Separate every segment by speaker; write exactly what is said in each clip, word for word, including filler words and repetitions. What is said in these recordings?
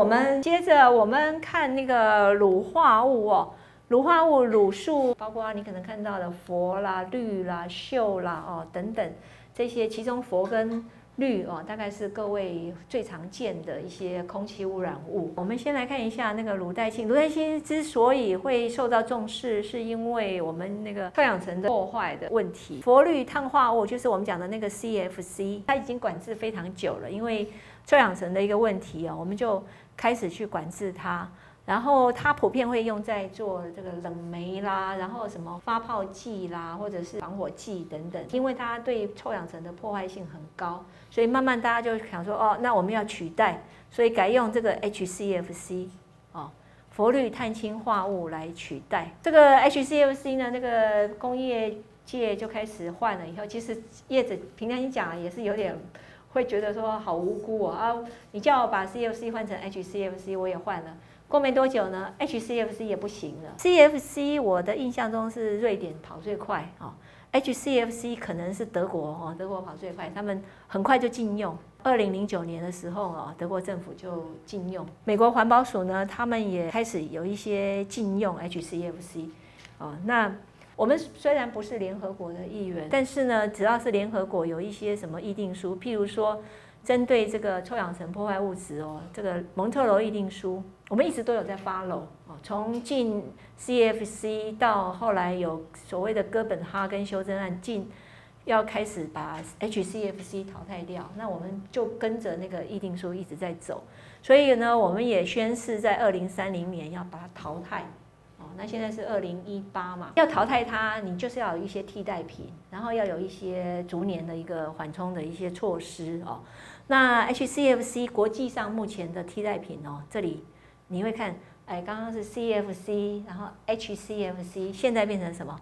Speaker 1: 我们接着我们看那个乳化物哦，乳化物乳素包括你可能看到的氟啦、氯啦、溴啦哦等等这些，其中氟跟氯哦，大概是各位最常见的一些空气污染物。我们先来看一下那个乳代氢。乳代氢之所以会受到重视，是因为我们那个臭氧层的破坏的问题。氟氯碳化物就是我们讲的那个 C F C， 它已经管制非常久了，因为臭氧层的一个问题啊，我们就开始去管制它。然后它普遍会用在做这个冷媒啦，然后什么发泡剂啦，或者是防火剂等等，因为它对臭氧层的破坏性很高，所以慢慢大家就想说，哦，那我们要取代，所以改用这个 H C F C 哦，氟氯碳氢化物来取代。这个 H C F C 呢，那个工业界就开始换了以后，其实业者平常心讲也是有点会觉得说好无辜哦啊，你叫我把 C F C 换成 H C F C， 我也换了。过没多久呢 ，H C F C 也不行了。C F C 我的印象中是瑞典跑最快哦 ，H C F C 可能是德国哦，德国跑最快，他们很快就禁用。二零零九年的时候哦，德国政府就禁用。美国环保署呢，他们也开始有一些禁用 H C F C 哦。那我们虽然不是联合国的一员，但是呢，只要是联合国有一些什么议定书，譬如说针对这个臭氧层破坏物质哦，这个蒙特娄议定书。我们一直都有在 follow 哦，从禁 C F C 到后来有所谓的哥本哈根修正案，禁要开始把 H C F C 淘汰掉，那我们就跟着那个议定书一直在走，所以呢，我们也宣誓在二零三零年要把它淘汰。哦，那现在是二零一八嘛，要淘汰它，你就是要有一些替代品，然后要有一些逐年的一个缓冲的一些措施哦。那 H C F C 国际上目前的替代品哦，这里。你会看，哎，刚刚是 C F C， 然后 H C F C， 现在变成什么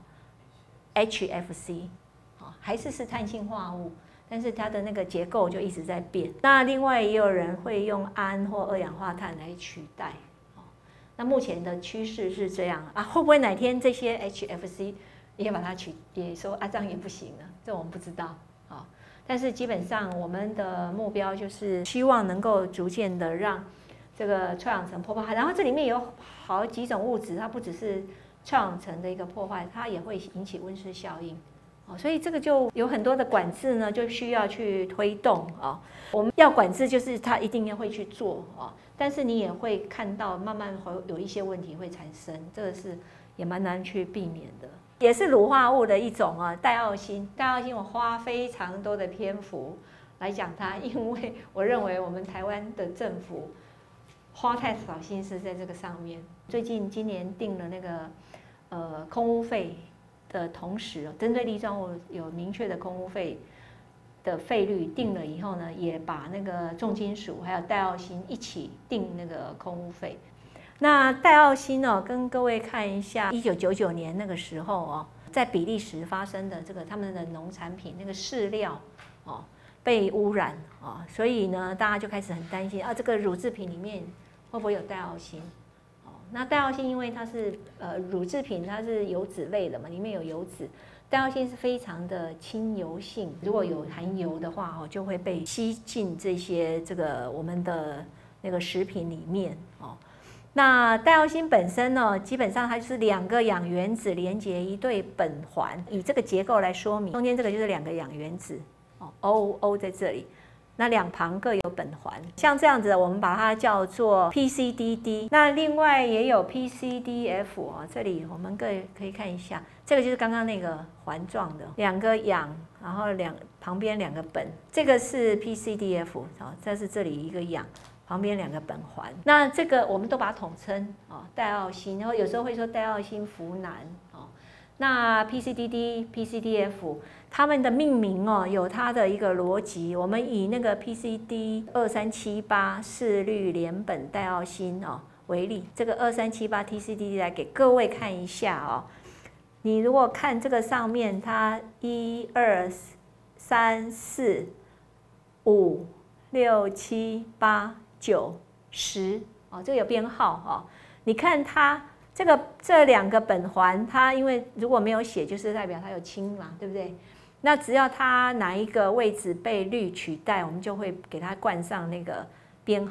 Speaker 1: ？H F C， 啊，还是是碳氢化物，但是它的那个结构就一直在变。那另外也有人会用氨或二氧化碳来取代，哦，那目前的趋势是这样啊，会不会哪天这些 H F C 也把它取，也说啊这样也不行了？这我们不知道啊。但是基本上我们的目标就是希望能够逐渐的让。这个臭氧层破坏，然后这里面有好几种物质，它不只是臭氧层的一个破坏，它也会引起温室效应，哦，所以这个就有很多的管制呢，就需要去推动啊。我们要管制，就是它一定要会去做啊，但是你也会看到慢慢会有一些问题会产生，这个是也蛮难去避免的，也是乳化物的一种啊，戴奥辛。戴奥辛我花非常多的篇幅来讲它，因为我认为我们台湾的政府。花太少心思在这个上面。最近今年定了那个呃空污费的同时，针对粒状物有明确的空污费的费率定了以后呢，也把那个重金属还有戴奥辛一起定那个空污费。那戴奥辛哦，跟各位看一下，一九九九年那个时候哦，在比利时发生的这个他们的农产品那个饲料哦被污染啊，所以呢，大家就开始很担心啊，这个乳制品里面。会不会有戴奥辛？哦，那戴奥辛因为它是呃乳制品，它是油脂类的嘛，里面有油脂。戴奥辛是非常的亲油性，如果有含油的话哦，就会被吸进这些这个我们的那个食品里面哦。那戴奥辛本身呢，基本上它就是两个氧原子连接一对苯环，以这个结构来说明，中间这个就是两个氧原子哦 ，O O 在这里。那两旁各有苯环，像这样子，我们把它叫做 P C D D。那另外也有 P C D F 啊，这里我们可以可以看一下，这个就是刚刚那个环状的两个氧，然后两旁边两个苯，这个是 P C D F 啊，这是这里一个氧，旁边两个苯环。那这个我们都把它统称啊戴奥辛，然后有时候会说戴奥辛呋喃啊。那 P C D D、P C D F 它们的命名哦，有它的一个逻辑。我们以那个 P C D 二三七八四氯联苯戴奥辛哦为例，这个二三七八 P C D D 来给各位看一下哦。你如果看这个上面，它一二三四五六七八九十哦，这个有编号哦。你看它。这个这两个苯环，它因为如果没有写，就是代表它有氢嘛，对不对？那只要它哪一个位置被氯取代，我们就会给它冠上那个编号。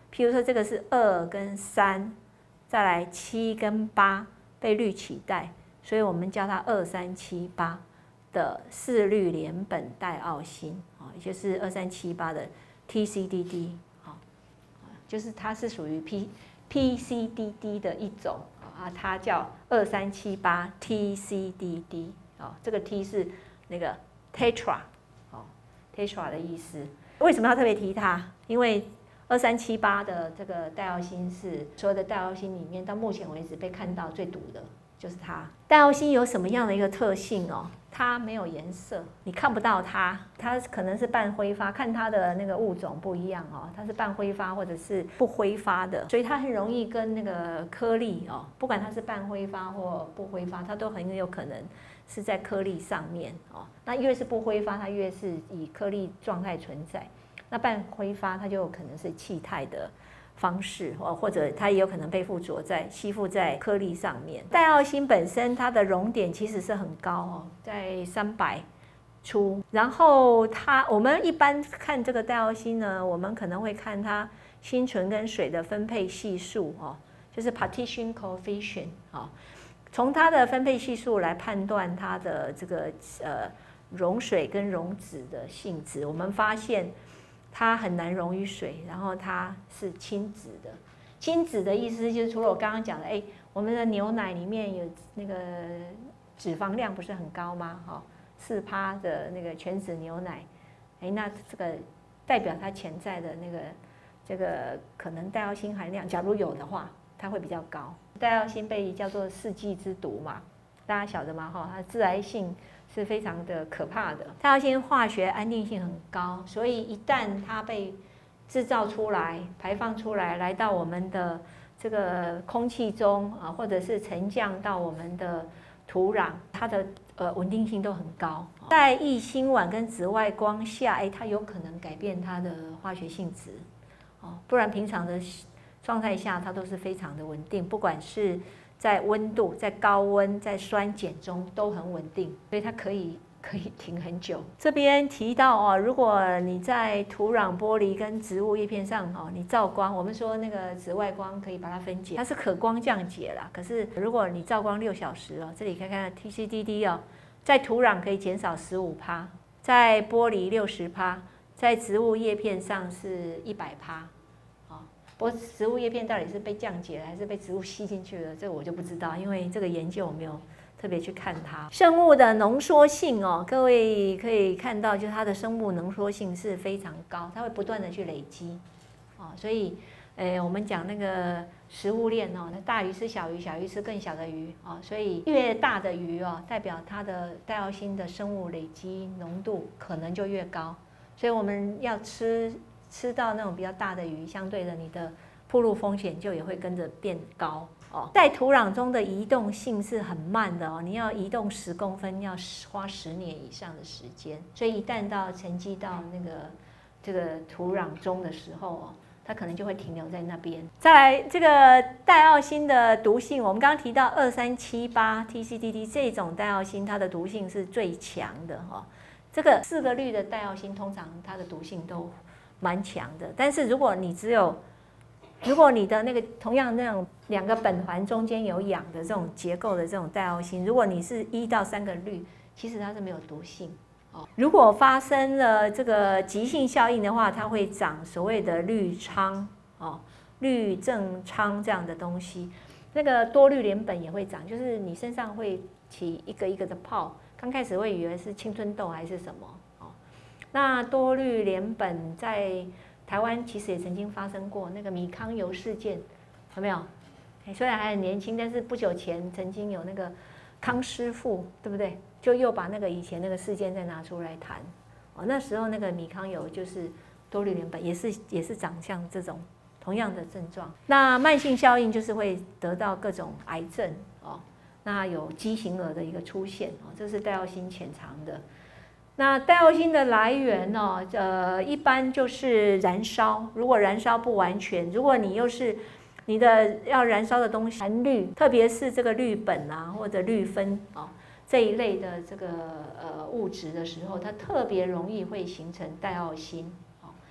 Speaker 1: 譬如说这个是二跟三，再来七跟八被氯取代，所以我们叫它二三七八的四氯联苯代奥辛啊，也就是二三七八的 T C D D 啊，就是它是属于 P P C D D 的一种啊，它叫二三七八 T C D D 啊，这个 T 是那个 tetra 哦 ，tetra 的意思。为什么要特别提它？因为二三七八的这个代奥辛是所有的代奥辛里面到目前为止被看到最毒的，就是它。代奥辛有什么样的一个特性哦？它没有颜色，你看不到它，它可能是半挥发，看它的那个物种不一样哦，它是半挥发或者是不挥发的，所以它很容易跟那个颗粒哦，不管它是半挥发或不挥发，它都很有可能是在颗粒上面哦。那越是不挥发，它越是以颗粒状态存在。那半挥发它就有可能是气态的方式哦，或者它也有可能被附着在吸附在颗粒上面。代奥辛本身它的熔点其实是很高哦，在三百出。然后它我们一般看这个代奥辛呢，我们可能会看它辛醇跟水的分配系数哦，就是 partition coefficient 哦，从它的分配系数来判断它的这个呃溶水跟溶脂的性质。我们发现它很难溶于水，然后它是亲脂的。亲脂的意思就是除了我刚刚讲的，哎，我们的牛奶里面有那个脂肪量不是很高吗？哈，四趴的那个全脂牛奶，哎，那这个代表它潜在的那个这个可能代奥辛含量，假如有的话，它会比较高。代奥辛被叫做世纪之毒嘛，大家晓得吗？哈，它致癌性是非常的可怕的。代奥辛化学安定性很高，所以一旦它被制造出来、排放出来，来到我们的这个空气中啊，或者是沉降到我们的土壤，它的呃稳定性都很高。在异辛烷跟紫外光下，哎，它有可能改变它的化学性质哦，不然平常的状态下，它都是非常的稳定，不管是在温度、在高温、在酸碱中都很稳定，所以它可以可以停很久。这边提到哦，如果你在土壤、玻璃跟植物叶片上哦，你照光，我们说那个紫外光可以把它分解，它是可光降解啦。可是如果你照光六小时哦，这里看看 T C D D 哦，在土壤可以减少 百分之十五， 在玻璃 百分之六十， 在植物叶片上是 百分之百。不过植物叶片到底是被降解了还是被植物吸进去了，这个我就不知道，因为这个研究我没有特别去看它。生物的浓缩性哦，各位可以看到，就是它的生物浓缩性是非常高，它会不断的去累积哦，所以，呃，我们讲那个食物链哦，那大鱼吃小鱼，小鱼吃更小的鱼哦，所以越大的鱼哦，代表它的代奥辛的生物累积浓度可能就越高，所以我们要吃。吃到那种比较大的鱼，相对的你的暴露风险就也会跟着变高哦。在土壤中的移动性是很慢的哦，你要移动十公分要花十年以上的时间，所以一旦到沉积到那个这个土壤中的时候哦，它可能就会停留在那边。再来这个代奥辛的毒性，我们刚刚提到二三七八 T C D D 这种代奥辛，它的毒性是最强的哦。这个四个氯的代奥辛，通常它的毒性都蛮强的，但是如果你只有，如果你的那个同样那种两个苯环中间有氧的这种结构的这种代奥辛，如果你是一到三个氯，其实它是没有毒性哦。如果发生了这个极性效应的话，它会长所谓的氯疮哦，氯正疮这样的东西。那个多氯联苯也会长，就是你身上会起一个一个的泡，刚开始会以为是青春痘还是什么。那多氯联苯在台湾其实也曾经发生过那个米糠油事件，有没有？虽然还很年轻，但是不久前曾经有那个康师傅，对不对？就又把那个以前那个事件再拿出来谈。哦，那时候那个米糠油就是多氯联苯，也是也是长像这种同样的症状。那慢性效应就是会得到各种癌症哦，那有畸形儿的一个出现哦，这是代奥辛潜藏的。那代奥辛的来源呢、哦？呃，一般就是燃烧。如果燃烧不完全，如果你又是你的要燃烧的东西含氯，特别是这个氯苯啊或者氯酚啊、哦、这一类的这个呃物质的时候，它特别容易会形成代奥辛。哦，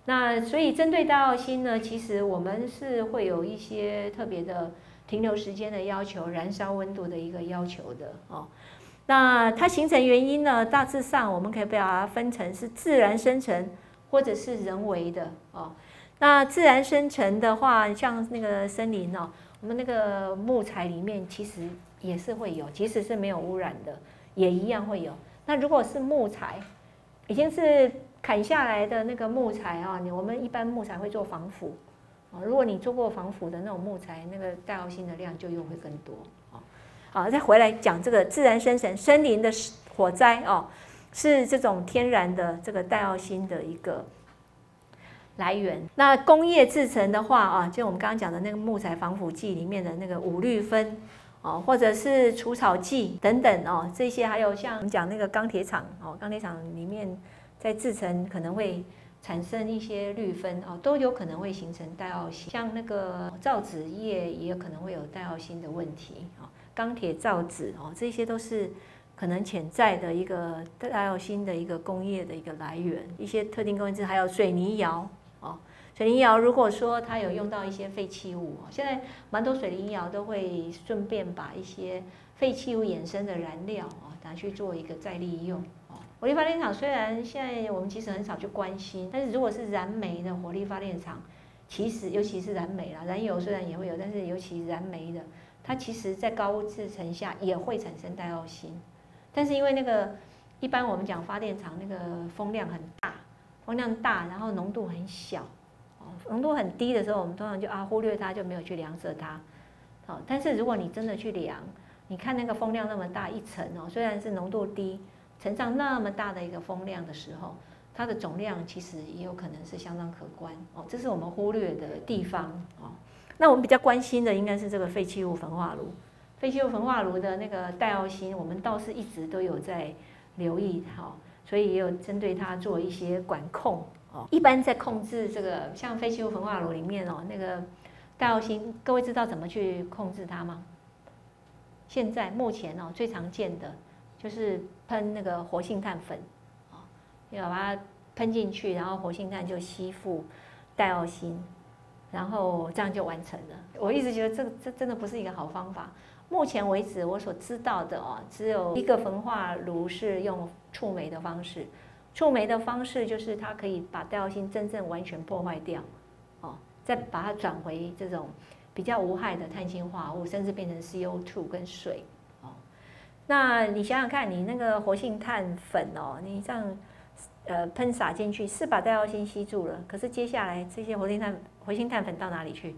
Speaker 1: 那所以针对戴奥辛呢，其实我们是会有一些特别的停留时间的要求、燃烧温度的一个要求的哦。那它形成原因呢，大致上我们可以把它分成是自然生成或者是人为的哦。那自然生成的话，像那个森林哦，我们那个木材里面其实也是会有，即使是没有污染的，也一样会有。那如果是木材，已经是砍下来的那个木材啊，我们一般木材会做防腐啊。如果你做过防腐的那种木材，那个戴奥辛的量就又会更多啊。好，再回来讲这个自然生成森林的火灾哦，是这种天然的这个戴奥辛的一个来源。那工业制成的话啊，就我们刚刚讲的那个木材防腐剂里面的那个五氯酚。哦，或者是除草剂等等哦，这些还有像我们讲那个钢铁厂哦，钢铁厂里面在制成可能会产生一些氯酚哦，都有可能会形成戴奥辛。像那个造纸业也有可能会有戴奥辛的问题哦，钢铁造纸哦，这些都是可能潜在的一个戴奥辛的一个工业的一个来源。一些特定工业制，还有水泥窑哦。水泥窑如果说它有用到一些废弃物，现在蛮多水泥窑都会顺便把一些废弃物衍生的燃料啊拿去做一个再利用。火力发电厂虽然现在我们其实很少去关心，但是如果是燃煤的火力发电厂，其实尤其是燃煤啦，燃油虽然也会有，但是尤其燃煤的，它其实在高制程下也会产生戴奥辛。但是因为那个一般我们讲发电厂那个风量很大，风量大，然后浓度很小。浓度很低的时候，我们通常就啊忽略它，就没有去量测它。好，但是如果你真的去量，你看那个风量那么大一层哦，虽然是浓度低，乘上那么大的一个风量的时候，它的总量其实也有可能是相当可观哦。这是我们忽略的地方哦。那我们比较关心的应该是这个废弃物焚化炉，废弃物焚化炉的那个戴奥辛，我们倒是一直都有在留意好，所以也有针对它做一些管控。一般在控制这个像废弃物焚化炉里面哦，那个戴奥辛，各位知道怎么去控制它吗？现在目前哦最常见的就是喷那个活性炭粉，哦，要把它喷进去，然后活性炭就吸附戴奥辛，然后这样就完成了。我一直觉得这这真的不是一个好方法。目前为止我所知道的哦，只有一个焚化炉是用触媒的方式。触媒的方式就是它可以把戴奥辛真正完全破坏掉，哦，再把它转回这种比较无害的碳氢化物，甚至变成 C O 二 跟水，哦，那你想想看，你那个活性炭粉哦，你这样呃喷洒进去是把戴奥辛吸住了，可是接下来这些活性炭活性炭粉到哪里去？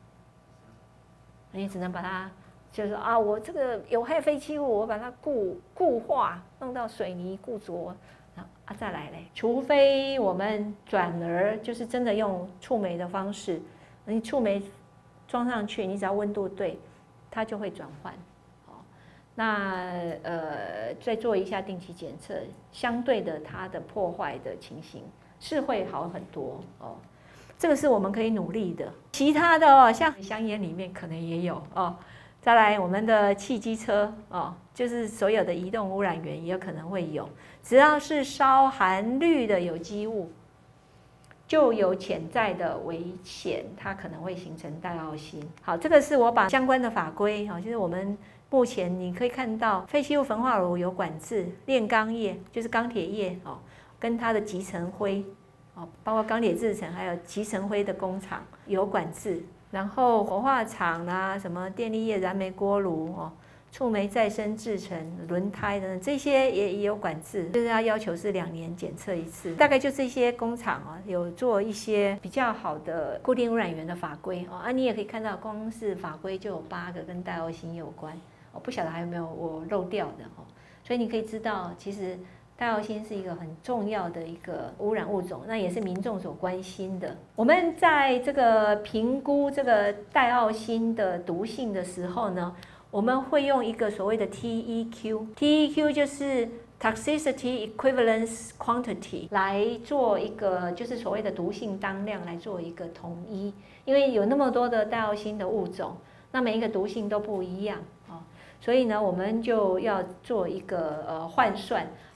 Speaker 1: 你只能把它就是啊，我这个有害废弃物，我把它固固化，弄到水泥固着。啊，再来嘞，除非我们转而就是真的用触媒的方式，你触媒装上去，你只要温度对，它就会转换。哦，那呃再做一下定期检测，相对的它的破坏的情形是会好很多哦。这个是我们可以努力的。其他的哦，像香烟里面可能也有哦。再来，我们的汽机车哦，就是所有的移动污染源也有可能会有，只要是烧含氯的有机物，就有潜在的危险，它可能会形成戴奥辛。好，这个是我把相关的法规哦，就是我们目前你可以看到，废弃物焚化炉有管制，炼钢业就是钢铁业哦，跟它的集成灰哦，包括钢铁制成还有集成灰的工厂有管制。然后火化厂啦，什么电力业、燃煤锅炉哦，触媒再生制成、轮胎等等，这些也也有管制，就是它要求是两年检测一次。大概就这些工厂啊，有做一些比较好的固定污染源的法规哦。啊，你也可以看到，光是法规就有八个跟戴奥辛有关，我不晓得还有没有我漏掉的哦。所以你可以知道，其实戴奥辛是一个很重要的一个污染物种，那也是民众所关心的。我们在这个评估这个戴奥辛的毒性的时候呢，我们会用一个所谓的 T E Q，T E Q 就是 Toxicity Equivalence Quantity 来做一个就是所谓的毒性当量来做一个统一，因为有那么多的戴奥辛的物种，那每一个毒性都不一样啊，所以呢，我们就要做一个呃换算。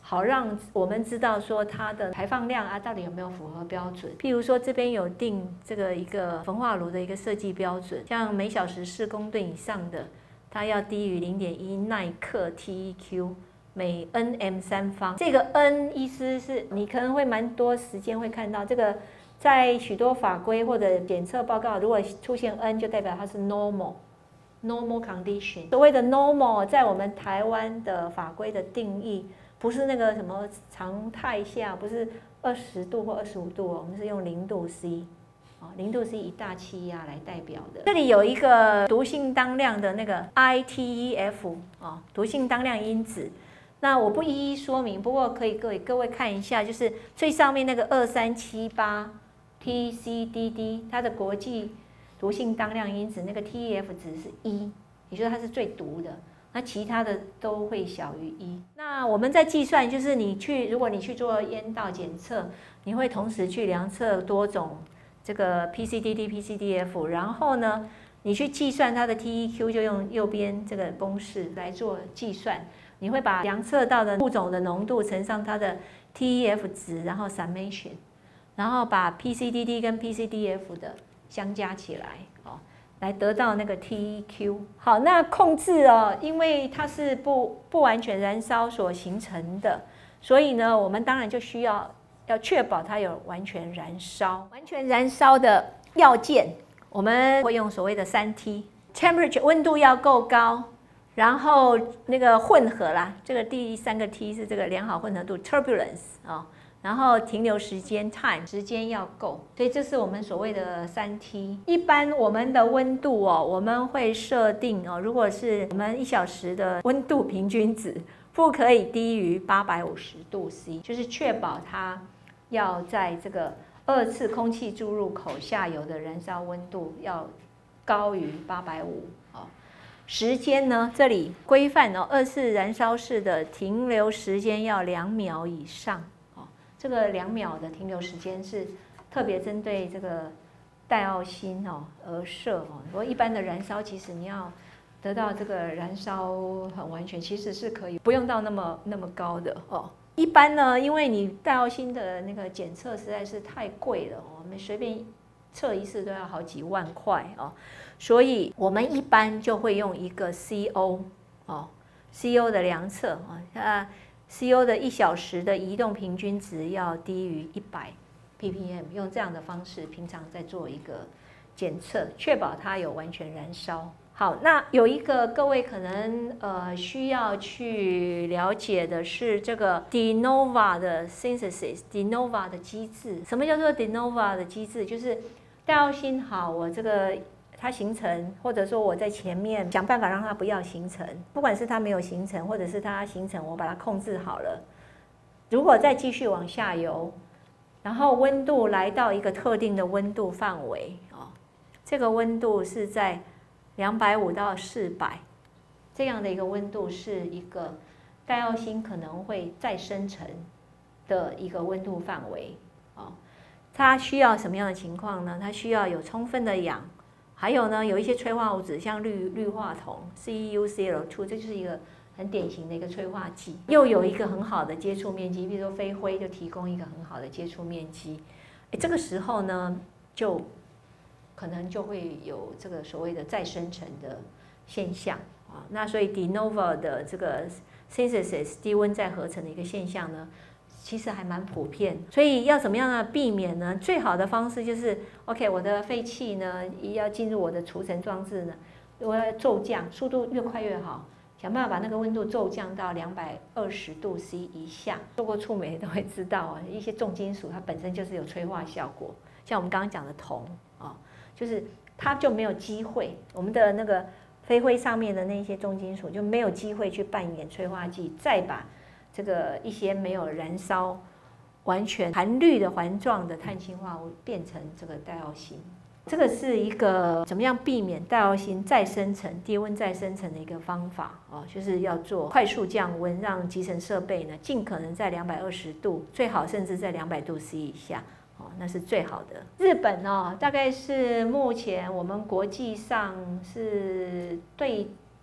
Speaker 1: 好让我们知道说它的排放量啊到底有没有符合标准。譬如说这边有定这个一个焚化炉的一个设计标准，像每小时四公吨以上的，它要低于 零点一奈克 T E Q。每 N M 三方，这个 N 意思是你可能会蛮多时间会看到这个，在许多法规或者检测报告，如果出现 N 就代表它是 normal normal condition。所谓的 normal 在我们台湾的法规的定义，不是那个什么常态下，不是二十度或二十五度哦，我们是用零度 C。零度是以大气压来代表的。这里有一个毒性当量的那个 I T E F 啊，毒性当量因子。那我不一一说明，不过可以各位各位看一下，就是最上面那个二三七八 T C D D， 它的国际毒性当量因子那个 T E F 值是一，也就是它是最毒的。那其他的都会小于一。那我们在计算，就是你去，如果你去做烟道检测，你会同时去量测多种这个 P C D D、P C D F， 然后呢，你去计算它的 T E Q， 就用右边这个公式来做计算。你会把量测到的物种的浓度乘上它的 T E F 值，然后 summation， 然后把 P C D D 跟 P C D F 的相加起来，哦，来得到那个 T E Q。好，那控制哦，因为它是不不完全燃烧所形成的，所以呢，我们当然就需要要确保它有完全燃烧。完全燃烧的要件，我们会用所谓的三 T，temperature 温度要够高。然后那个混合啦，这个第三个 T 是这个良好混合度 turbulence 啊、哦，然后停留时间 time 时间要够，所以这是我们所谓的三 T。一般我们的温度哦，我们会设定哦，如果是我们一小时的温度平均值，不可以低于八百五十度 C， 就是确保它要在这个二次空气注入口下游的燃烧温度要高于八百五十。时间呢？这里规范哦，二次燃烧室的停留时间要两秒以上哦。这个两秒的停留时间是特别针对这个戴奥辛哦而设哦。不过一般的燃烧，其实你要得到这个燃烧很完全，其实是可以不用到那么那么高的哦。一般呢，因为你戴奥辛的那个检测实在是太贵了，我们随便测一次都要好几万块哦。所以我们一般就会用一个 C O 哦 ，C O 的量测啊，啊 C O 的一小时的移动平均值要低于一百 P P M， 用这样的方式平常在做一个检测，确保它有完全燃烧。好，那有一个各位可能呃需要去了解的是这个 de novo 的 synthesis，de novo 的机制。什么叫做 de novo 的机制？就是戴奥辛好，我这个。它形成，或者说我在前面想办法让它不要形成，不管是它没有形成，或者是它形成，我把它控制好了。如果再继续往下游，然后温度来到一个特定的温度范围哦，这个温度是在两百五到四百这样的一个温度，是一个戴奥辛可能会再生成的一个温度范围哦。它需要什么样的情况呢？它需要有充分的氧。还有呢，有一些催化物质，像氯氯化铜 C e U C l 二， 这就是一个很典型的一个催化剂。又有一个很好的接触面积，比如说飞灰就提供一个很好的接触面积。哎，这个时候呢，就可能就会有这个所谓的再生成的现象啊。那所以 de novo 的这个 synthesis 低温再合成的一个现象呢，其实还蛮普遍，所以要怎么样呢？避免呢？最好的方式就是 ，OK， 我的废气呢要进入我的储存装置呢，我要骤降，速度越快越好，想办法把那个温度骤降到两百二十度 C 以下。做过触媒都会知道啊，一些重金属它本身就是有催化效果，像我们刚刚讲的铜啊，就是它就没有机会，我们的那个飞灰上面的那些重金属就没有机会去扮演催化剂，再把这个一些没有燃烧、完全含氯的环状的碳氢化物变成这个戴奥辛，这个是一个怎么样避免戴奥辛再生成、低温再生成的一个方法哦，就是要做快速降温，让集成设备呢尽可能在两百二十度，最好甚至在两百度 C 以下哦，那是最好的。日本哦，大概是目前我们国际上是对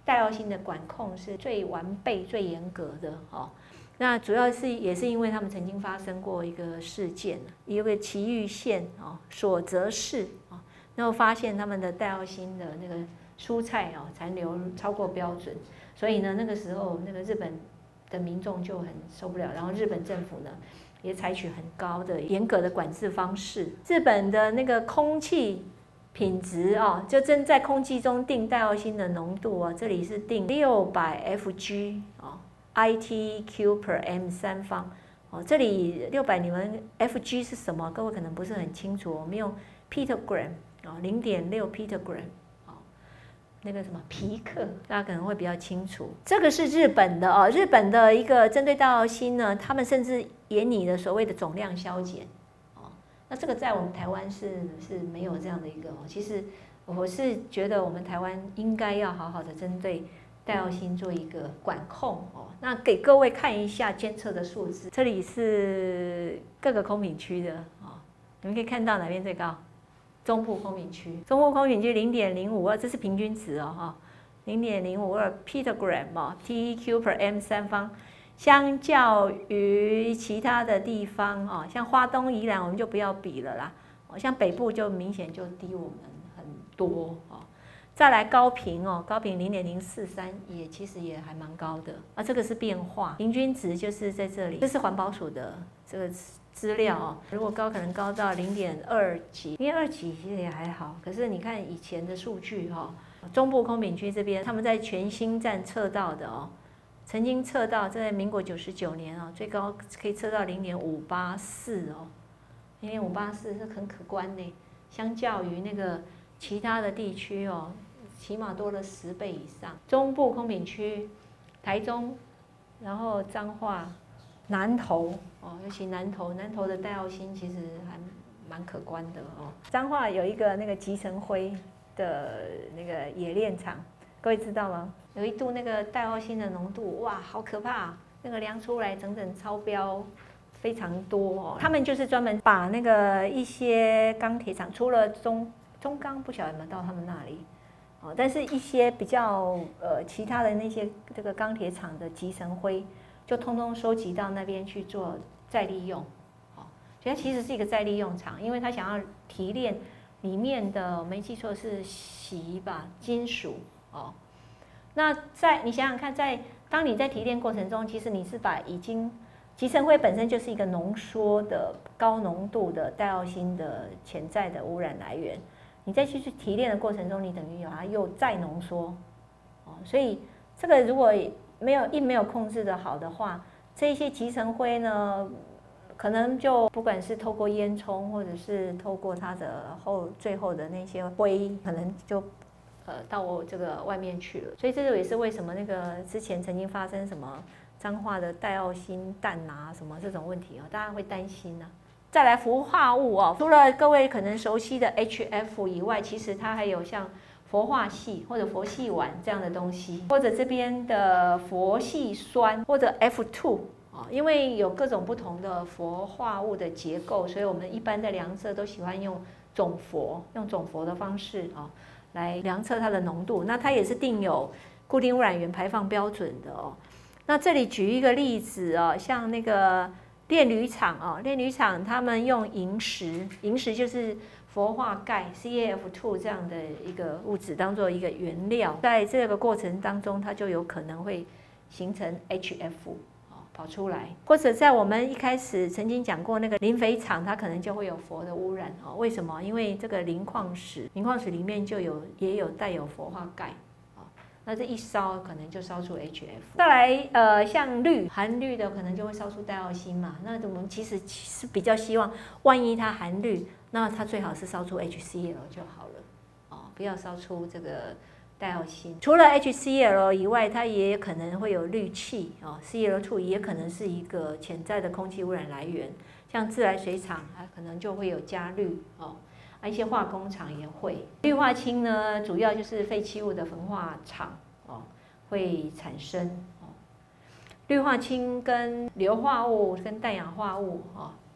Speaker 1: 戴奥辛的管控是最完备、最严格的哦。那主要是也是因为他们曾经发生过一个事件，一个崎玉县哦，所泽市哦，然后发现他们的戴奥辛的那个蔬菜哦残留超过标准，所以呢，那个时候那个日本的民众就很受不了，然后日本政府呢也采取很高的严格的管制方式。日本的那个空气品质哦，就正在空气中定戴奥辛的浓度啊，这里是定六百 F G 哦 ，I T Q per M 三方哦，这里六百你们 F G 是什么？各位可能不是很清楚，我们用 petagram 哦，零点六 petagram。那个什么皮克，大家可能会比较清楚。这个是日本的哦，日本的一个针对戴奥辛呢，他们甚至研拟了所谓的总量削减哦。那这个在我们台湾是是没有这样的一个哦。其实我是觉得我们台湾应该要好好的针对戴奥辛做一个管控哦。那给各位看一下监测的数字，这里是各个空品区的哦，你们可以看到哪边最高？中部空品区，中部空品区零点零五二，这是平均值哦，哈，零点零五二 petagram 哦 ，T E Q per M 三方，相较于其他的地方哦，像花东、宜兰我们就不要比了啦，哦，像北部就明显就低我们很多哦。再来高屏哦，高屏零点零四三也其实也还蛮高的啊，这个是变化，平均值就是在这里，这是环保署的这个资料哦，如果高可能高到零点二几，零点二几其实也还好。可是你看以前的数据哈、哦，中部空品区这边他们在全新站测到的哦，曾经测到在民国九十九年哦，最高可以测到零点五八四哦，零点五八四是很可观呢，相较于那个其他的地区哦，起码多了十倍以上。中部空品区，台中，然后彰化。南投哦，尤其南投，南投的戴奥辛其实还蛮可观的哦。彰化有一个那个集成灰的那个冶炼厂，各位知道吗？有一度那个戴奥辛的浓度，哇，好可怕！那个量出来整整超标非常多哦。他们就是专门把那个一些钢铁厂，除了中中钢不晓得有没有到他们那里哦，但是一些比较呃其他的那些这个钢铁厂的集成灰。就通通收集到那边去做再利用，哦，所以它其实是一个再利用厂，因为它想要提炼里面的，我没记错是锡吧，金属哦。那在你想想看，在当你在提炼过程中，其实你是把已经集成灰本身就是一个浓缩的高浓度的戴奥辛的潜在的污染来源，你再去去提炼的过程中，你等于把它又再浓缩，哦，所以这个如果没有一没有控制的好的话，这一些集成灰呢，可能就不管是透过烟囱，或者是透过它的后最后的那些灰，可能就呃到我这个外面去了。所以这就也是为什么那个之前曾经发生什么彰化的戴奥辛弹啊什么这种问题哦，大家会担心啊。再来氟化物哦，除了各位可能熟悉的 H F 以外，其实它还有像氟化系或者氟系烷这样的东西，或者这边的氟系酸或者 F 二 啊，因为有各种不同的氟化物的结构，所以我们一般在量测都喜欢用总氟，用总氟的方式啊来量测它的浓度。那它也是定有固定污染源排放标准的哦。那这里举一个例子哦，像那个炼铝厂哦，炼铝厂他们用萤石，萤石就是氟化钙 C A F 二 这样的一个物质当做一个原料，在这个过程当中，它就有可能会形成 H F 哦跑出来，或者在我们一开始曾经讲过那个磷肥厂，它可能就会有氟的污染哦。为什么？因为这个磷矿石，磷矿石里面就有也有带有氟化钙。那这一烧可能就烧出 H F， 再来呃像氯含氯的可能就会烧出戴奥辛嘛。那我们其实是比较希望，万一它含氯，那它最好是烧出 H C L 就好了，哦，不要烧出这个戴奥辛。除了 H C L 以外，它也可能会有氯气哦 ，C L 二 也可能是一个潜在的空气污染来源。像自来水厂它可能就会有加氯哦。啊，一些化工厂也会。氯化氢呢，主要就是废弃物的焚化厂哦会产生哦。氯化氢跟硫化物跟氮氧化物哦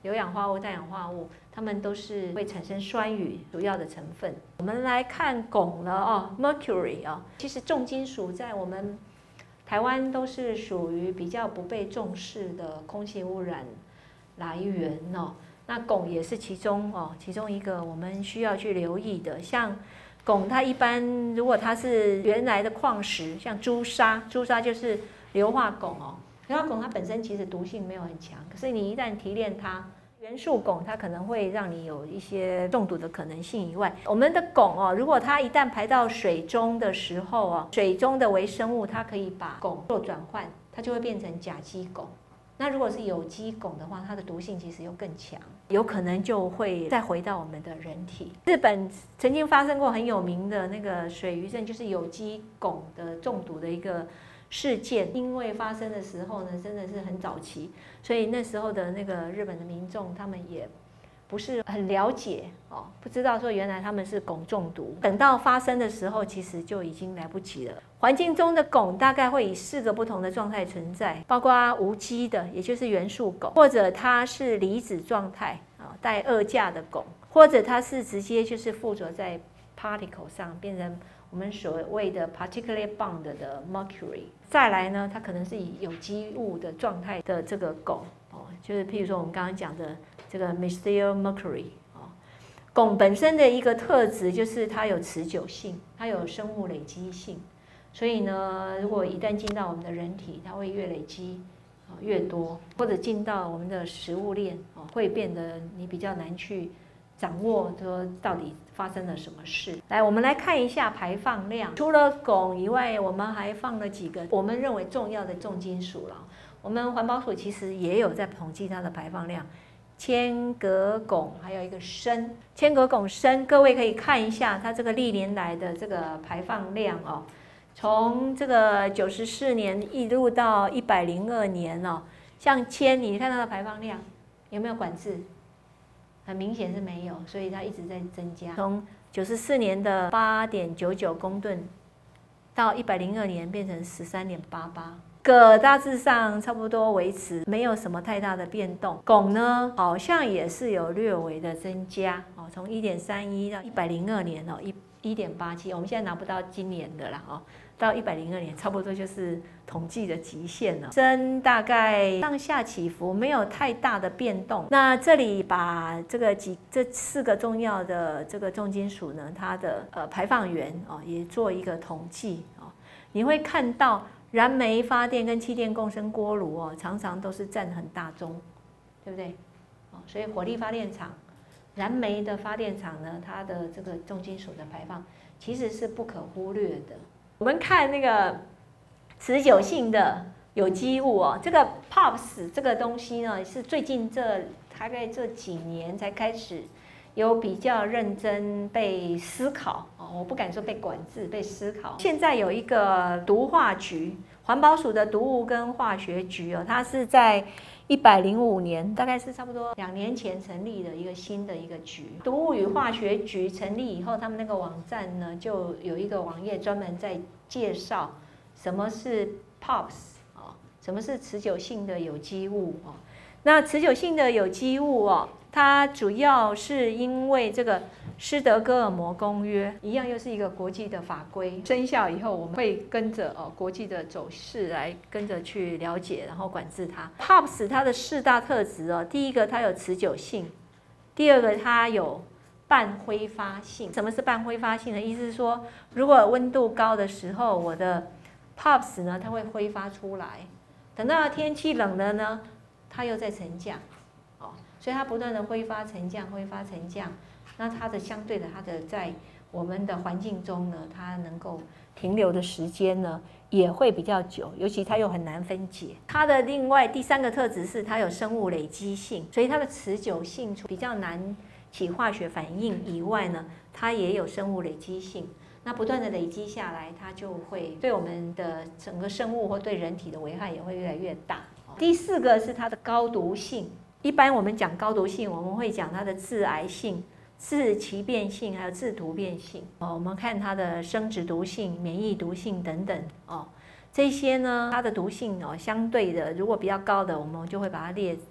Speaker 1: 有氧化物、氮氧化物，它们都是会产生酸雨主要的成分。我们来看汞了哦 ，mercury 啊、哦，其实重金属在我们台湾都是属于比较不被重视的空气污染来源哦。那汞也是其中哦，其中一个我们需要去留意的。像汞，它一般如果它是原来的矿石，像朱砂，朱砂就是硫化汞哦。硫化汞它本身其实毒性没有很强，可是你一旦提炼它，元素汞它可能会让你有一些中毒的可能性以外，我们的汞哦，如果它一旦排到水中的时候啊，水中的微生物它可以把汞做转换，它就会变成甲基汞。那如果是有机汞的话，它的毒性其实又更强，有可能就会再回到我们的人体。日本曾经发生过很有名的那个水俣症，就是有机汞的中毒的一个事件。因为发生的时候呢，真的是很早期，所以那时候的那个日本的民众，他们也不是很了解哦，不知道说原来他们是汞中毒。等到发生的时候，其实就已经来不及了。环境中的汞大概会以四个不同的状态存在，包括无机的，也就是元素汞，或者它是离子状态啊，带二价的汞，或者它是直接就是附着在 particle 上，变成我们所谓的 particularly bound 的 mercury。再来呢，它可能是以有机物的状态的这个汞哦，就是譬如说我们刚刚讲的这个 methyl mercury。汞本身的一个特质就是它有持久性，它有生物累积性，所以呢，如果一旦进到我们的人体，它会越累积越多，或者进到我们的食物链，会变得你比较难去掌握说到底发生了什么事。来，我们来看一下排放量。除了汞以外，我们还放了几个我们认为重要的重金属了。我们环保署其实也有在统计它的排放量。铅、镉、汞，还有一个砷。铅、镉、汞、砷，各位可以看一下它这个历年来的这个排放量哦。从这个九十四年一路到一百零二年哦，像铅，你看它的排放量有没有管制？很明显是没有，所以它一直在增加。从九十四年的八点九九公吨，到一百零二年变成十三点八八。镉大致上差不多维持，没有什么太大的变动。汞呢，好像也是有略微的增加哦，从一点三一到一百零二年哦，一一点八七，我们现在拿不到今年的啦哦，到一百零二年差不多就是统计的极限了。砷大概上下起伏，没有太大的变动。那这里把这个几这四个重要的这个重金属呢，它的呃排放源哦，也做一个统计哦，你会看到。燃煤发电跟气电共生锅炉哦，常常都是占很大宗，对不对？哦，所以火力发电厂、燃煤的发电厂呢，它的这个重金属的排放其实是不可忽略的。我们看那个持久性的有机物哦，这个 P O P S 这个东西呢，是最近这大概这几年才开始有比较认真被思考哦，我不敢说被管制，被思考。现在有一个毒化局，环保署的毒物跟化学局哦，它是在一百零五年，大概是差不多两年前成立的一个新的一个局。毒物与化学局成立以后，他们那个网站呢，就有一个网页专门在介绍什么是 P O P S 哦，什么是持久性的有机物哦。那持久性的有机物哦。它主要是因为这个斯德哥尔摩公约一样，又是一个国际的法规生效以后，我们会跟着哦国际的走势来跟着去了解，然后管制它。P O P S 它的四大特质哦，第一个它有持久性，第二个它有半挥发性。什么是半挥发性的意思是说，如果温度高的时候，我的 P O P S 呢它会挥发出来，等到天气冷了呢，它又在沉降。所以它不断的挥发沉降，挥发沉降，那它的相对的，它的在我们的环境中呢，它能够停留的时间呢也会比较久，尤其它又很难分解。它的另外第三个特质是它有生物累积性，所以它的持久性比较难起化学反应以外呢，它也有生物累积性。那不断的累积下来，它就会对我们的整个生物或对人体的危害也会越来越大。第四个是它的高毒性。一般我们讲高毒性，我们会讲它的致癌性、致奇变性，还有致突变性。哦，我们看它的生殖毒性、免疫毒性等等哦，这些呢，它的毒性哦，相对的如果比较高的，我们就会把它列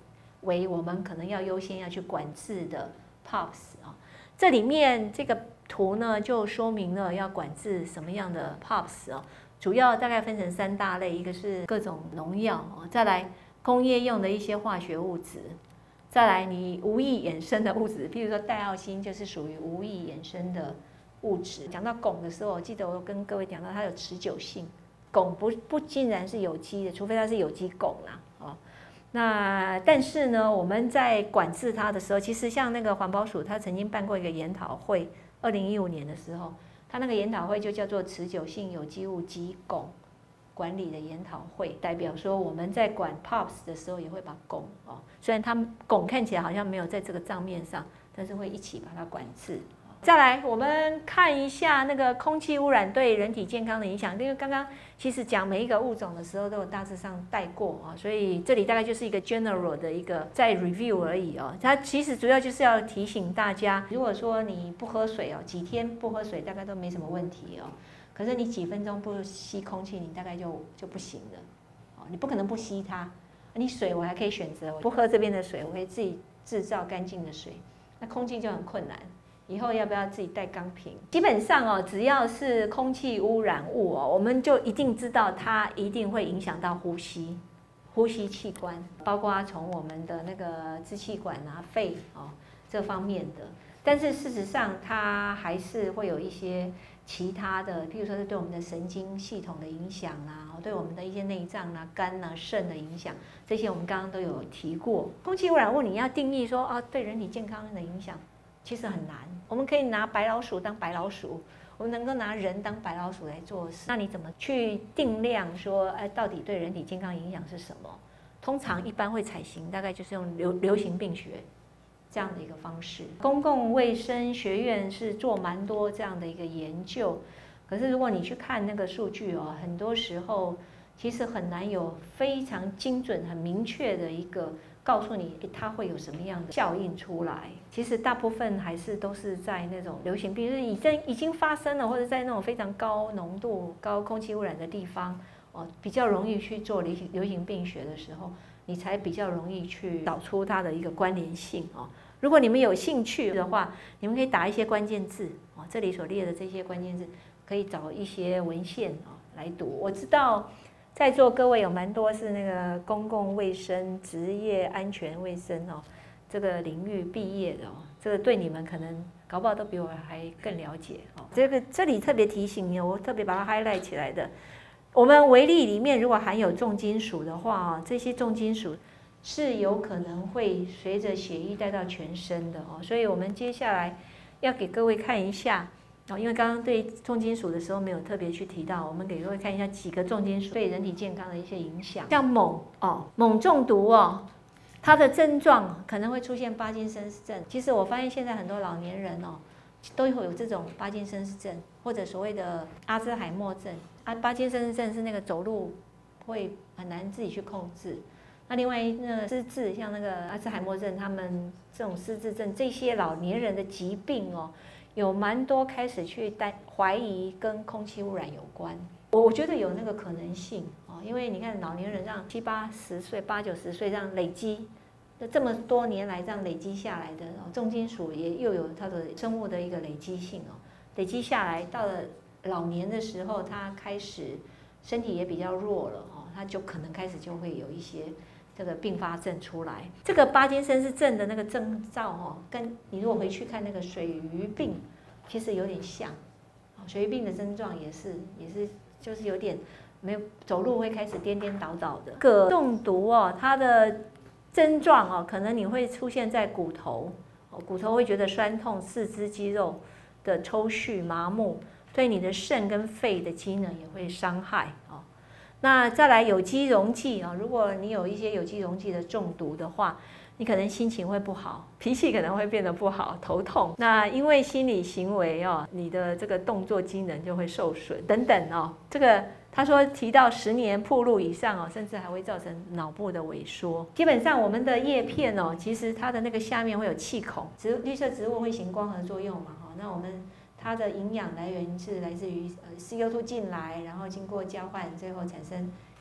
Speaker 1: 为我们可能要优先要去管制的 P O P S 啊。这里面这个图呢就说明了要管制什么样的 P O P S 哦，主要大概分成三大类，一个是各种农药哦，再来工业用的一些化学物质。再来，你无意衍生的物质，譬如说戴奥辛就是属于无意衍生的物质。讲到汞的时候，我记得我跟各位讲到它有持久性，汞不不尽然是有机的，除非它是有机汞啦，哦。那但是呢，我们在管制它的时候，其实像那个环保署，它曾经办过一个研讨会，二零一五年的时候，它那个研讨会就叫做持久性有机物及汞管理的研讨会，代表说我们在管 P O P S 的时候也会把汞哦，虽然它汞看起来好像没有在这个账面上，但是会一起把它管制。再来，我们看一下那个空气污染对人体健康的影响，因为刚刚其实讲每一个物种的时候都有大致上带过啊，所以这里大概就是一个 general 的一个在 review 而已哦。它其实主要就是要提醒大家，如果说你不喝水哦，几天不喝水大概都没什么问题哦。可是你几分钟不吸空气，你大概就就不行了，哦，你不可能不吸它。你水我还可以选择，我不喝这边的水，我可以自己制造干净的水。那空气就很困难，以后要不要自己带钢瓶？基本上哦，只要是空气污染物哦，我们就一定知道它一定会影响到呼吸、呼吸器官，包括从我们的那个支气管啊、肺哦这方面的。但是事实上，它还是会有一些其他的，譬如说是对我们的神经系统的影响啊，对我们的一些内脏啊、肝啊、肾的影响，这些我们刚刚都有提过。空气污染物你要定义说啊，对人体健康的影响，其实很难。我们可以拿白老鼠当白老鼠，我们能够拿人当白老鼠来做事，那你怎么去定量说，哎，到底对人体健康影响是什么？通常一般会采行，大概就是用流流行病学这样的一个方式。公共卫生学院是做蛮多这样的一个研究，可是如果你去看那个数据哦，很多时候其实很难有非常精准、很明确的一个告诉你它会有什么样的效应出来。其实大部分还是都是在那种流行病，就是已经已经发生了，或者在那种非常高浓度、高空气污染的地方哦，比较容易去做流行流行病学的时候，你才比较容易去找出它的一个关联性哦。如果你们有兴趣的话，你们可以打一些关键字哦，这里所列的这些关键字，可以找一些文献哦来读。我知道在座各位有蛮多是那个公共卫生、职业安全卫生哦这个领域毕业的哦，这个对你们可能搞不好都比我还更了解哦。这个这里特别提醒你，我特别把它 highlight 起来的。我们微粒里面如果含有重金属的话哦，这些重金属是有可能会随着血液带到全身的哦，所以我们接下来要给各位看一下哦，因为刚刚对重金属的时候没有特别去提到，我们给各位看一下几个重金属对人体健康的一些影响。像锰哦，锰中毒哦，它的症状可能会出现帕金森氏症。其实我发现现在很多老年人哦，都会有这种帕金森氏症，或者所谓的阿兹海默症。啊，帕金森氏症是那个走路会很难自己去控制。那另外那个失智，像那个阿兹海默症，他们这种失智症，这些老年人的疾病哦，有蛮多开始去担怀疑跟空气污染有关。我我觉得有那个可能性哦，因为你看老年人让七八十岁、八九十岁这样累积，这么多年来这样累积下来的哦，重金属也又有它的生物的一个累积性哦，累积下来到了老年的时候，他开始身体也比较弱了哦，他就可能开始就会有一些这个并发症出来。这个帕金森氏症的那个征兆哦，跟你如果回去看那个水俣病，其实有点像。水俣病的症状也是也是就是有点没有走路会开始颠颠倒倒的。铬中毒哦，它的症状哦，可能你会出现在骨头，骨头会觉得酸痛，四肢肌肉的抽搐、麻木，对你的肾跟肺的机能也会伤害哦。那再来有机溶剂啊，如果你有一些有机溶剂的中毒的话，你可能心情会不好，脾气可能会变得不好，头痛。那因为心理行为哦，你的这个动作机能就会受损等等哦。这个他说提到十年暴露以上哦，甚至还会造成脑部的萎缩。基本上我们的叶片哦，其实它的那个下面会有气孔，植绿色植物会行光合作用嘛哈。那我们它的营养来源是来自于呃 C O 二 进来，然后经过交换，最后产生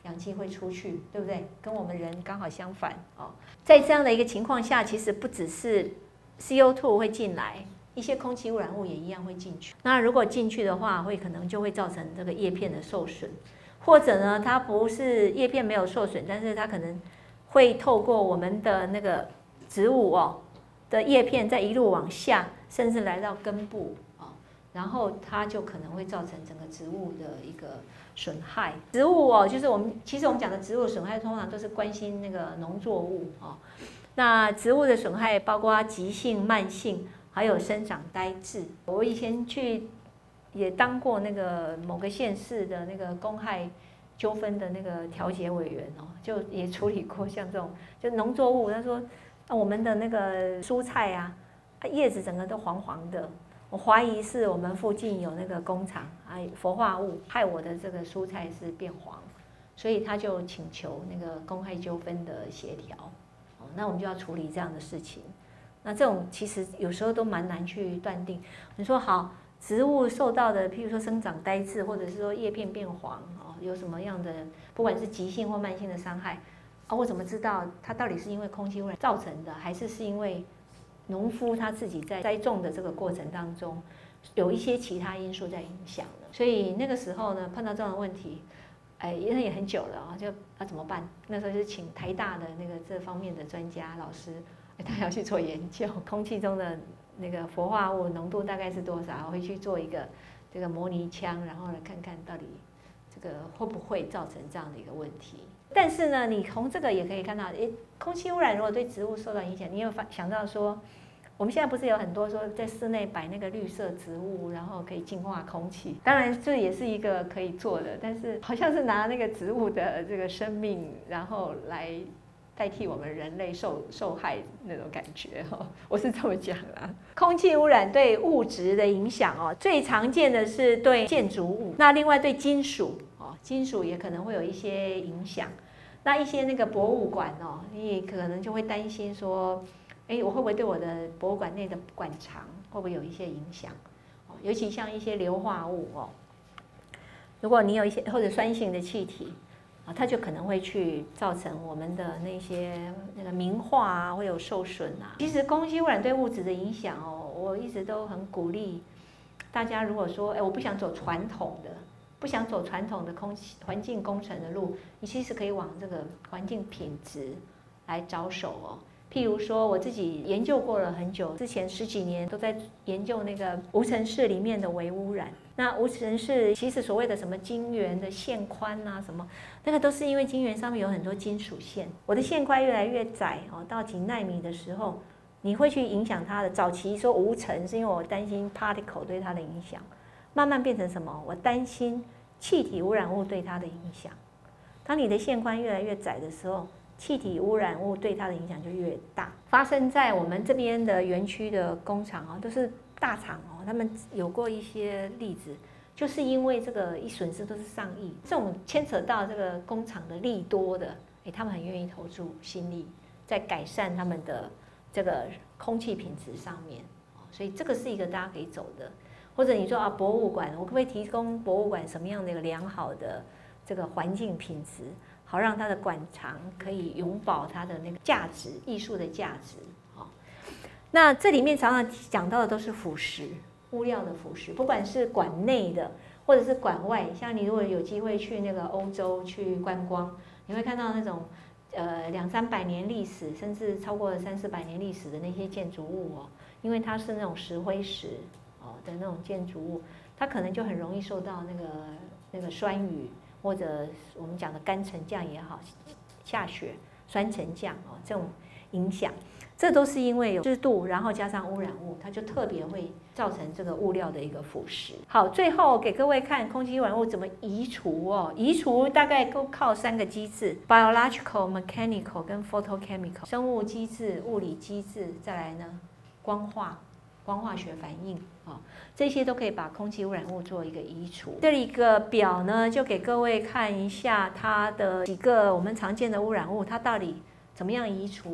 Speaker 1: 氧气会出去，对不对？跟我们人刚好相反哦。在这样的一个情况下，其实不只是 C O 二 会进来，一些空气污染物也一样会进去。那如果进去的话，会可能就会造成这个叶片的受损，或者呢，它不是叶片没有受损，但是它可能会透过我们的那个植物哦的叶片，再一路往下，甚至来到根部啊，然后它就可能会造成整个植物的一个损害。植物哦，就是我们其实我们讲的植物损害，通常都是关心那个农作物啊。那植物的损害包括急性、慢性，还有生长呆滞。我以前去也当过那个某个县市的那个公害纠纷的那个调解委员哦，就也处理过像这种就农作物，他说我们的那个蔬菜啊，叶子整个都黄黄的，我怀疑是我们附近有那个工厂啊氟化物害我的这个蔬菜是变黄，所以他就请求那个公害纠纷的协调。那我们就要处理这样的事情。那这种其实有时候都蛮难去断定。你说好，植物受到的，譬如说生长呆滞，或者是说叶片变黄，哦，有什么样的，不管是急性或慢性的伤害，啊，我怎么知道它到底是因为空气污染造成的，还是是因为农夫他自己在栽种的这个过程当中，有一些其他因素在影响的？所以那个时候呢，碰到这样的问题。哎，因为也很久了啊，就要怎么办？那时候就请台大的那个这方面的专家老师，哎，他要去做研究，空气中的那个氟化物浓度大概是多少？会去做一个这个模拟枪，然后来看看到底这个会不会造成这样的一个问题。但是呢，你从这个也可以看到，哎，空气污染如果对植物受到影响，你有发想到说，我们现在不是有很多说在室内摆那个绿色植物，然后可以净化空气。当然这也是一个可以做的，但是好像是拿那个植物的这个生命，然后来代替我们人类受受害那种感觉哈，我是这么讲啦。空气污染对物质的影响哦，最常见的是对建筑物，那另外对金属哦，金属也可能会有一些影响。那一些那个博物馆哦，你也可能就会担心说。哎，我会不会对我的博物馆内的馆藏会不会有一些影响？哦，尤其像一些硫化物哦，如果你有一些或者酸性的气体啊，它就可能会去造成我们的那些那个名画啊会有受损啊。其实空气污染对物质的影响哦，我一直都很鼓励大家，如果说哎我不想走传统的，不想走传统的空气环境工程的路，你其实可以往这个环境品质来着手哦。譬如说，我自己研究过了很久，之前十几年都在研究那个无尘室里面的微污染。那无尘室其实所谓的什么晶圆的线宽啊，什么那个都是因为晶圆上面有很多金属线，我的线宽越来越窄哦，到几纳米的时候，你会去影响它的。早期说无尘是因为我担心 particle 对它的影响，慢慢变成什么？我担心气体污染物对它的影响。当你的线宽越来越窄的时候，气体污染物对它的影响就越大。发生在我们这边的园区的工厂啊，都是大厂哦，他们有过一些例子，就是因为这个一损失都是上亿，这种牵扯到这个工厂的利多的，哎，他们很愿意投注心力在改善他们的这个空气品质上面，所以这个是一个大家可以走的。或者你说啊，博物馆，我可不可以提供博物馆什么样的一个良好的这个环境品质？好让它的馆藏可以永保它的那个价值，艺术的价值。好，那这里面常常讲到的都是腐蚀物料的腐蚀，不管是馆内的或者是馆外。像你如果有机会去那个欧洲去观光，你会看到那种呃两三百年历史，甚至超过三四百年历史的那些建筑物哦，因为它是那种石灰石哦的那种建筑物，它可能就很容易受到那个那个酸雨。或者我们讲的干沉降也好，下雪、酸沉降哦，这种影响，这都是因为有湿度，然后加上污染物，它就特别会造成这个物料的一个腐蚀。好，最后给各位看空气污染物怎么移除哦。移除大概都靠三个机制 ：biological、mechanical 跟 photochemical。生物机制、物理机制，再来呢，光化。光化学反应啊，这些都可以把空气污染物做一个移除。这里一个表呢，就给各位看一下它的几个我们常见的污染物，它到底怎么样移除，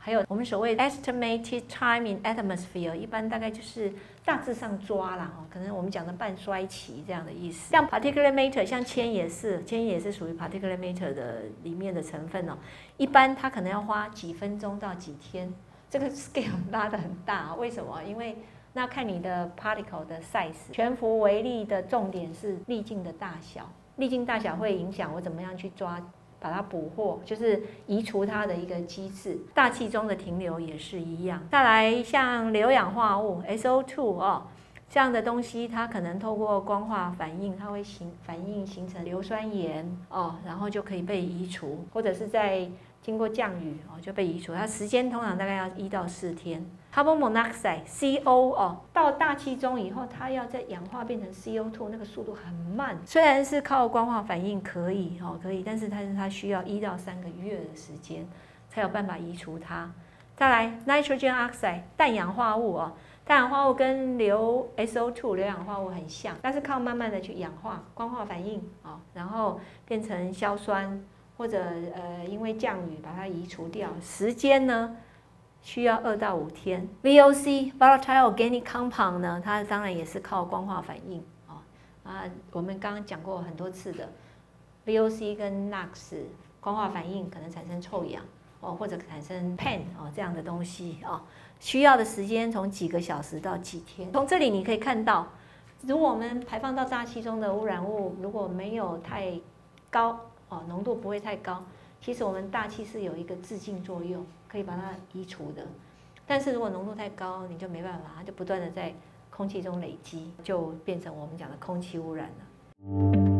Speaker 1: 还有我们所谓 estimated time in atmosphere， 一般大概就是大致上抓啦，哦，可能我们讲的半衰期这样的意思。像 particulate matter， 像铅也是，铅也是属于 particulate matter 的里面的成分哦。一般它可能要花几分钟到几天，这个 scale 拉得很大，为什么？因为那看你的 particle 的 size， 全幅微粒的重点是粒径的大小，粒径大小会影响我怎么样去抓。把它捕获，就是移除它的一个机制。大气中的停留也是一样。再来，像硫氧化物 S O 二 哦，这样的东西，它可能透过光化反应，它会形反应形成硫酸盐哦，然后就可以被移除，或者是在经过降雨哦就被移除。它时间通常大概要一到四天。Carbon monoxide C O 哦，到大气中以后，它要再氧化变成 C O 二， 那个速度很慢。虽然是靠光化反应可以哦，可以，但是它是它需要一到三个月的时间才有办法移除它。再来 nitrogen oxide 氮氧化物哦，氮氧化物跟硫 S O 二 硫氧化物很像，但是靠慢慢的去氧化，光化反应哦，然后变成硝酸，或者呃因为降雨把它移除掉，时间呢？需要二到五天。V O C volatile organic compound 呢，它当然也是靠光化反应啊啊，我们刚刚讲过很多次的 V O C 跟 N O X 光化反应可能产生臭氧哦，或者产生 P A N 哦这样的东西啊，需要的时间从几个小时到几天。从这里你可以看到，如果我们排放到大气中的污染物如果没有太高哦，浓度不会太高。其实我们大气是有一个致净作用，可以把它移除的。但是如果浓度太高，你就没办法，它就不断的在空气中累积，就变成我们讲的空气污染了。